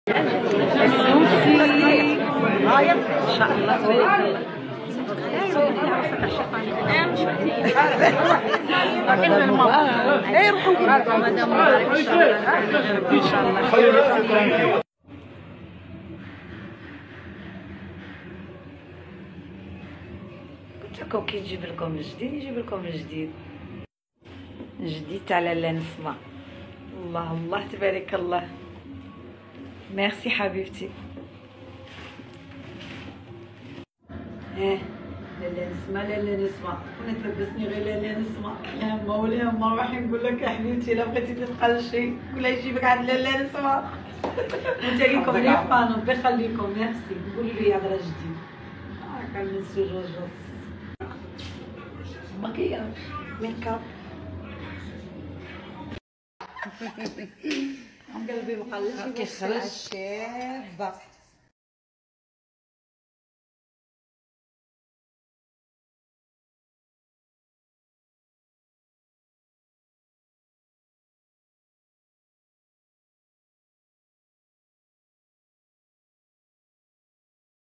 غاية ان شاء الله تبارك الله. قلت لكم كي نجيب لكم الجديد نجيب لكم الجديد تاع لاله نسمه. الله الله تبارك الله. ميرسي حبيبتي. لاله نسمه وانا تلبسني غير لاله نسمه. يا مولاي ما راح نقول لك يا حبيبتي الا بغيتي تبقى شي ولا يجيبك عند لاله نسمه. انت ليكم لي فانو بخليكم. ميرسي. قولوا لي هضره جديد. كان نسو جوجوس مكياج ميك اب. قلبي مقلش كيخرج شابه.